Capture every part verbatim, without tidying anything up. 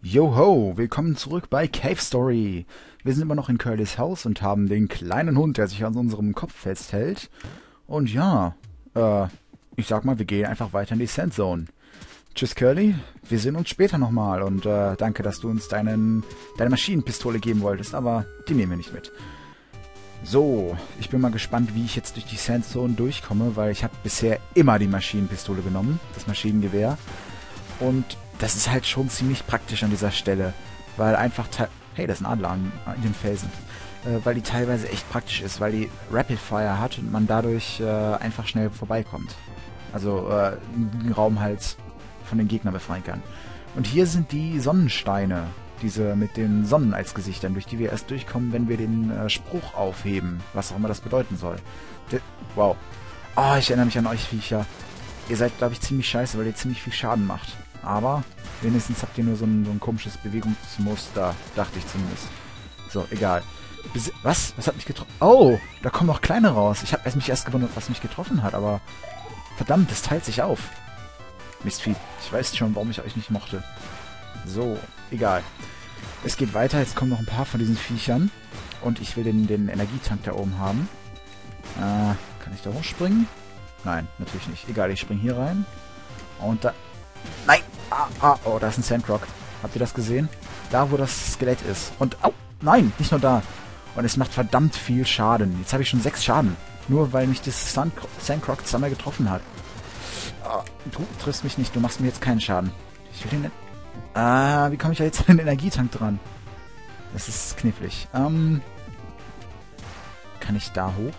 Joho, willkommen zurück bei Cave Story. Wir sind immer noch in Curlys Haus und haben den kleinen Hund, der sich an unserem Kopf festhält. Und ja, äh, ich sag mal, wir gehen einfach weiter in die Sandzone. Tschüss Curly, wir sehen uns später nochmal und äh, danke, dass du uns deinen, deine Maschinenpistole geben wolltest, aber die nehmen wir nicht mit. So, ich bin mal gespannt, wie ich jetzt durch die Sandzone durchkomme, weil ich habe bisher immer die Maschinenpistole genommen, das Maschinengewehr. Und das ist halt schon ziemlich praktisch an dieser Stelle, weil einfach... Hey, da ist ein Adler an, in den Felsen. Äh, weil die teilweise echt praktisch ist, weil die Rapid Fire hat und man dadurch äh, einfach schnell vorbeikommt. Also äh, einen Raum halt von den Gegnern befreien kann. Und hier sind die Sonnensteine, diese mit den Sonnen als Gesichtern, durch die wir erst durchkommen, wenn wir den äh, Spruch aufheben, was auch immer das bedeuten soll. De wow. Oh, ich erinnere mich an euch, Viecher. Ihr seid, glaube ich, ziemlich scheiße, weil ihr ziemlich viel Schaden macht. Aber wenigstens habt ihr nur so ein, so ein komisches Bewegungsmuster, dachte ich zumindest. So, egal. Bis was? Was hat mich getroffen? Oh, da kommen noch kleine raus. Ich habe mich erst gewundert, was mich getroffen hat, aber... Verdammt, das teilt sich auf. Mistvieh. Ich weiß schon, warum ich euch nicht mochte. So, egal. Es geht weiter. Jetzt kommen noch ein paar von diesen Viechern. Und ich will den, den Energietank da oben haben. Äh, kann ich da hochspringen? Nein, natürlich nicht. Egal, ich spring hier rein. Und da... Nein! Ah, ah, oh, da ist ein Sandrock. Habt ihr das gesehen? Da, wo das Skelett ist. Und, au, nein, nicht nur da. Und es macht verdammt viel Schaden. Jetzt habe ich schon sechs Schaden. Nur weil mich das Sandrock zweimal getroffen hat. Ah, du triffst mich nicht, du machst mir jetzt keinen Schaden. Ich will den nicht... Ah, wie komme ich da jetzt an den Energietank dran? Das ist knifflig. Ähm... Kann ich da hoch?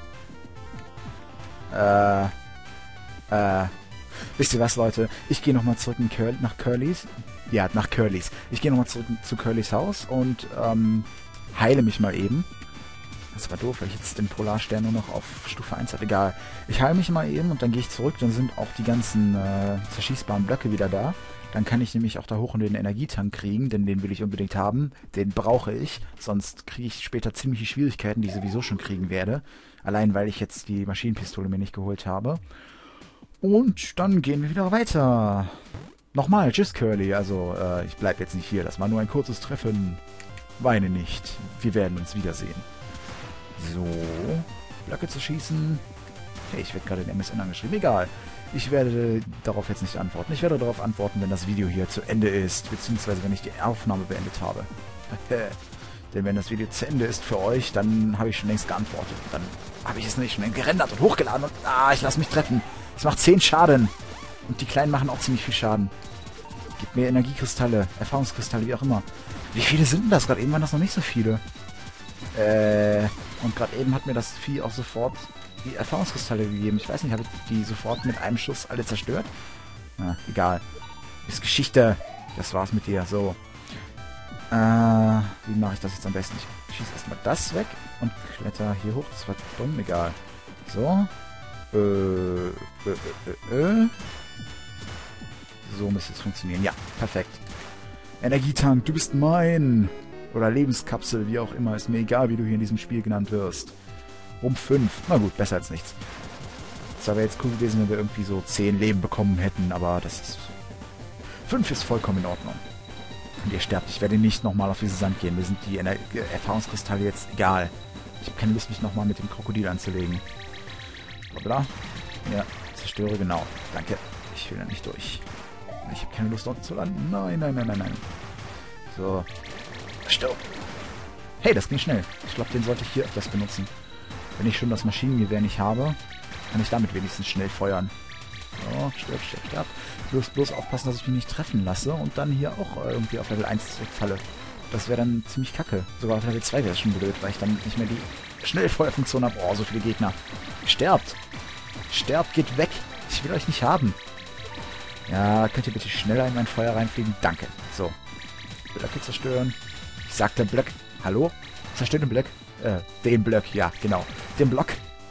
Äh... Äh... Wisst ihr was, Leute? Ich gehe nochmal zurück in Curl nach Curlys. Ja, nach Curlys. Ich gehe nochmal zurück zu Curlys Haus und ähm, heile mich mal eben. Das war doof, weil ich jetzt den Polarstern nur noch auf Stufe eins habe. Egal. Ich heile mich mal eben und dann gehe ich zurück. Dann sind auch die ganzen äh, zerschießbaren Blöcke wieder da. Dann kann ich nämlich auch da hoch und den Energietank kriegen, denn den will ich unbedingt haben. Den brauche ich, sonst kriege ich später ziemliche Schwierigkeiten, die ich sowieso schon kriegen werde. Allein, weil ich jetzt die Maschinenpistole mir nicht geholt habe. Und dann gehen wir wieder weiter. Nochmal, tschüss Curly. Also, äh, ich bleib jetzt nicht hier. Das war nur ein kurzes Treffen. Weine nicht. Wir werden uns wiedersehen. So. Blöcke zu schießen. Hey, ich werde gerade in M S N angeschrieben. Egal. Ich werde darauf jetzt nicht antworten. Ich werde darauf antworten, wenn das Video hier zu Ende ist. Beziehungsweise, wenn ich die Aufnahme beendet habe. Denn wenn das Video zu Ende ist für euch, dann habe ich schon längst geantwortet. Dann habe ich es nämlich schon gerendert und hochgeladen. Und, ah, ich lasse mich treffen. Es macht zehn Schaden. Und die Kleinen machen auch ziemlich viel Schaden. Gibt mir Energiekristalle, Erfahrungskristalle, wie auch immer. Wie viele sind denn das? Gerade eben waren das noch nicht so viele. Äh, und gerade eben hat mir das Vieh auch sofort die Erfahrungskristalle gegeben. Ich weiß nicht, habe ich die sofort mit einem Schuss alle zerstört? Na, egal. Ist Geschichte. Das war's mit dir. So. Äh, wie mache ich das jetzt am besten? Ich schieße erstmal das weg und kletter hier hoch. Das war dumm, egal. So. Äh, äh, äh, äh. So müsste es funktionieren. Ja, perfekt. Energietank, du bist mein. Oder Lebenskapsel, wie auch immer. Ist mir egal, wie du hier in diesem Spiel genannt wirst. Um fünf. Na gut, besser als nichts. Es wäre jetzt cool gewesen, wenn wir irgendwie so zehn Leben bekommen hätten, aber das ist... fünf ist vollkommen in Ordnung. Und ihr sterbt. Ich werde nicht nochmal auf diese Sand gehen. Mir sind die Ener Erfahrungskristalle jetzt egal. Ich habe keine Lust, mich nochmal mit dem Krokodil anzulegen. Bla. Ja, zerstöre, genau. Danke. Ich will da nicht durch. Ich habe keine Lust, dort zu landen. Nein, nein, nein, nein, nein. So. Stirb. Hey, das ging schnell. Ich glaube, den sollte ich hier öfters benutzen. Wenn ich schon das Maschinengewehr nicht habe, kann ich damit wenigstens schnell feuern. So, stirb, stirb, stirb. Bloß, bloß aufpassen, dass ich mich nicht treffen lasse und dann hier auch irgendwie auf Level eins zurückfalle. Das wäre dann ziemlich kacke. Sogar auf Level zwei wäre es schon blöd, weil ich dann nicht mehr die Schnellfeuerfunktion habe. Oh, so viele Gegner. Sterbt! Sterbt, geht weg! Ich will euch nicht haben. Ja, könnt ihr bitte schneller in mein Feuer reinfliegen? Danke. So. Blöcke zerstören. Ich sagte Block. Hallo? Zerstört den Block. Äh, den Block, ja, genau. Den Block.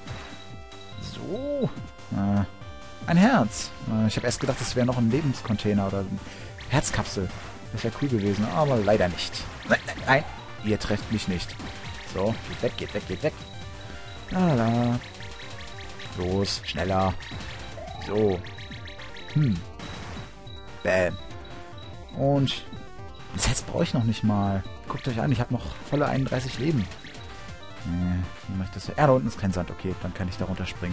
So. Äh, ein Herz. Äh, ich habe erst gedacht, das wäre noch ein Lebenscontainer oder eine Herzkapsel. Das wäre cool gewesen, aber leider nicht. Nein, nein, nein. Ihr trefft mich nicht. So, geht weg, geht weg, geht weg. Lala. Los, schneller. So. Hm. Bäm. Und Das Herz brauche ich noch nicht mal. Guckt euch an, ich habe noch volle einunddreißig Leben. Nee, wie mache ich das? Ja, da unten ist kein Sand. Okay, dann kann ich da runterspringen.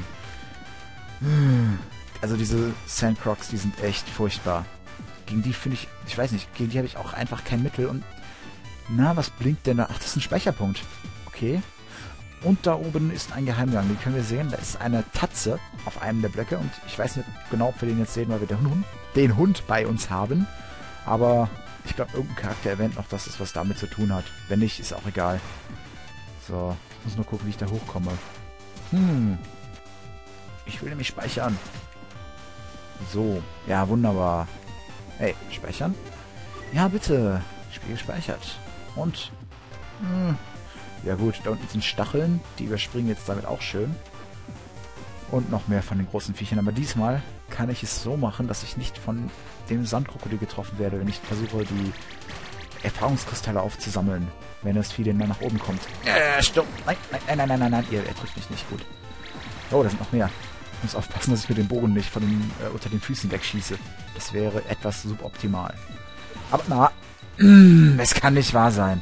Also diese Sandcrocs, die sind echt furchtbar. Gegen die finde ich, ich weiß nicht, gegen die habe ich auch einfach kein Mittel. Und na, was blinkt denn da? Ach, das ist ein Speicherpunkt. Okay. Und da oben ist ein Geheimgang. Den können wir sehen. Da ist eine Tatze auf einem der Blöcke. Und ich weiß nicht genau, ob wir den jetzt sehen, weil wir den Hund, den Hund bei uns haben. Aber ich glaube, irgendein Charakter erwähnt noch, dass es was damit zu tun hat. Wenn nicht, ist auch egal. So, ich muss nur gucken, wie ich da hochkomme. Hm. Ich will nämlich speichern. So, ja, wunderbar. Hey, speichern? Ja, bitte. Spiel gespeichert. Und, hm, ja gut, da unten sind Stacheln. Die überspringen jetzt damit auch schön. Und noch mehr von den großen Viechern. Aber diesmal kann ich es so machen, dass ich nicht von dem Sandkrokodil getroffen werde, wenn ich versuche, die Erfahrungskristalle aufzusammeln. Wenn das Vieh denn mal nach oben kommt. Äh, stopp! Nein, nein, nein, nein, nein, nein, nein. Ihr, er trifft mich nicht gut. Oh, da sind noch mehr. Ich muss aufpassen, dass ich mit dem Bogen nicht von den, äh, unter den Füßen wegschieße. Das wäre etwas suboptimal. Aber na, mm, es kann nicht wahr sein.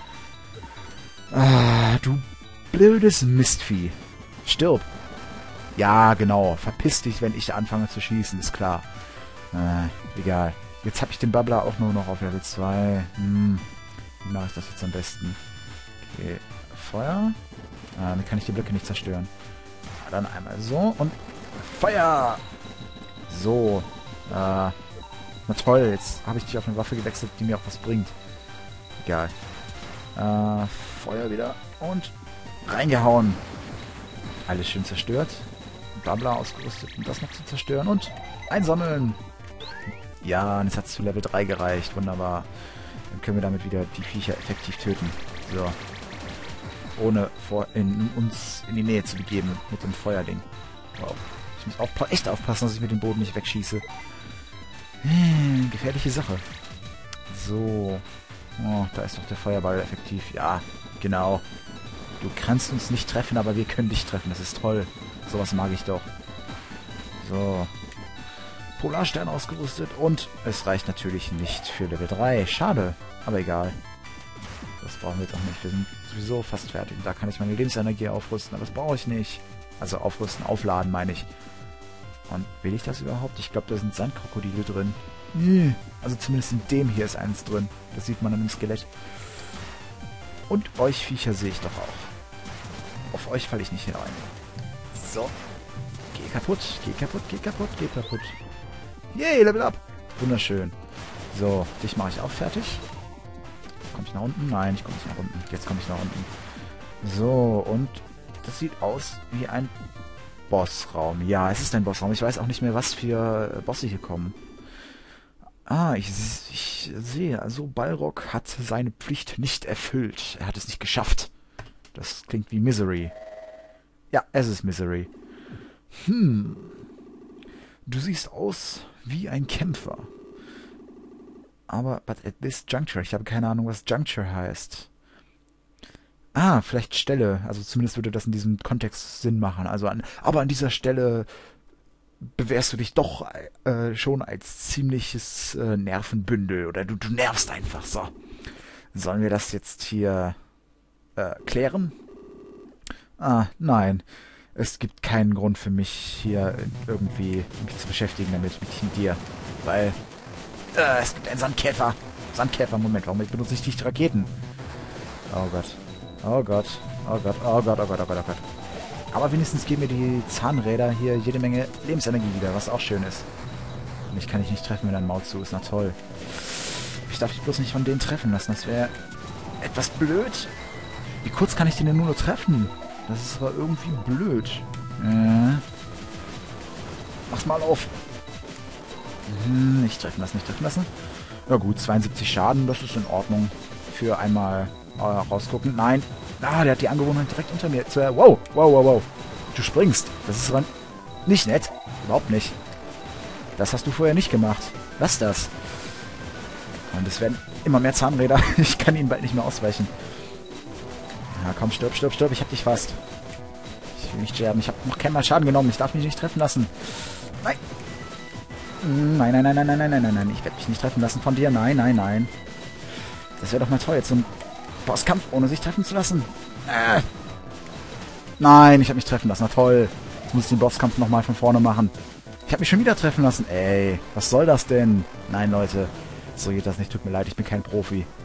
Ah, du blödes Mistvieh. Stirb. Ja, genau. Verpiss dich, wenn ich anfange zu schießen, ist klar. Äh, egal. Jetzt habe ich den Babbler auch nur noch auf Level zwei. Hm. Wie mache ich das jetzt am besten? Okay. Feuer. Ah, dann kann ich die Blöcke nicht zerstören. Ah, dann einmal so und Feuer! So. Äh, na toll, jetzt habe ich dich auf eine Waffe gewechselt, die mir auch was bringt. Egal. Äh, Feuer wieder und reingehauen. Alles schön zerstört. Blabla ausgerüstet, um das noch zu zerstören. Und einsammeln. Ja, und jetzt hat es zu Level drei gereicht. Wunderbar. Dann können wir damit wieder die Viecher effektiv töten. So. Ohne vor in, uns in die Nähe zu begeben mit dem Feuerding. Wow. Ich muss aufpa echt aufpassen, dass ich mit dem Boden nicht wegschieße. Hm, gefährliche Sache. So. Oh, da ist doch der Feuerball effektiv. Ja, genau. Du kannst uns nicht treffen, aber wir können dich treffen. Das ist toll. Sowas mag ich doch. So. Polarstern ausgerüstet. Und es reicht natürlich nicht für Level drei. Schade. Aber egal. Das brauchen wir jetzt auch nicht. Wir sind sowieso fast fertig. Da kann ich meine Lebensenergie aufrüsten. Aber das brauche ich nicht. Also aufrüsten, aufladen meine ich. Und will ich das überhaupt? Ich glaube, da sind Sandkrokodile drin. Also zumindest in dem hier ist eins drin. Das sieht man an dem Skelett. Und euch Viecher sehe ich doch auch. Auf euch falle ich nicht herein. So. Geh kaputt, geh kaputt, geh kaputt, geh kaputt. Yay, Level up. Wunderschön. So, dich mache ich auch fertig. Komme ich nach unten? Nein, ich komme nicht nach unten. Jetzt komme ich nach unten. So, und das sieht aus wie ein Bossraum. Ja, es ist ein Bossraum. Ich weiß auch nicht mehr, was für Bosse hier kommen. Ah, ich, ich sehe, also Balrog hat seine Pflicht nicht erfüllt. Er hat es nicht geschafft. Das klingt wie Misery. Ja, es ist Misery. Hm. Du siehst aus wie ein Kämpfer. Aber, but at this juncture, ich habe keine Ahnung, was Juncture heißt. Ah, vielleicht Stelle. Also zumindest würde das in diesem Kontext Sinn machen. Also an, aber an dieser Stelle bewährst du dich doch äh, schon als ziemliches äh, Nervenbündel. Oder du, du nervst einfach so. Sollen wir das jetzt hier äh, klären? Ah, nein. Es gibt keinen Grund für mich, hier irgendwie mich zu beschäftigen damit, mit dir. Weil äh, es gibt einen Sandkäfer. Sandkäfer, Moment, warum benutze ich nicht Raketen? Oh Gott. Oh Gott. Oh Gott. Oh Gott, oh Gott, oh Gott, oh Gott. Aber wenigstens geben mir die Zahnräder hier jede Menge Lebensenergie wieder, was auch schön ist. Und mich kann ich nicht treffen, wenn ein Maul zu ist. Na toll. Ich darf dich bloß nicht von denen treffen lassen. Das wäre etwas blöd. Wie kurz kann ich den denn nur treffen? Das ist aber irgendwie blöd. Äh. Mach's mal auf. Hm, nicht treffen lassen, nicht treffen lassen. Ja gut, zweiundsiebzig Schaden, das ist in Ordnung. Für einmal äh, rausgucken. Nein. Ah, der hat die Angewohnheit direkt unter mir. Zu, wow, wow, wow, wow. Du springst. Das ist aber nicht nett. Überhaupt nicht. Das hast du vorher nicht gemacht. Lass das. Und es werden immer mehr Zahnräder. Ich kann ihnen bald nicht mehr ausweichen. Ja, komm, stirb, stirb, stirb. Ich hab dich fast. Ich will nicht sterben. Ich habe noch keinen Mal Schaden genommen. Ich darf mich nicht treffen lassen. Nein. Nein, nein, nein, nein, nein, nein, nein, nein, nein. Ich werde mich nicht treffen lassen von dir. Nein, nein, nein. Das wäre doch mal toll, jetzt so ein Bosskampf, ohne sich treffen zu lassen. Äh. Nein, ich habe mich treffen lassen. Na toll. Jetzt muss ich den Bosskampf nochmal von vorne machen. Ich habe mich schon wieder treffen lassen. Ey, was soll das denn? Nein, Leute. So geht das nicht. Tut mir leid, ich bin kein Profi.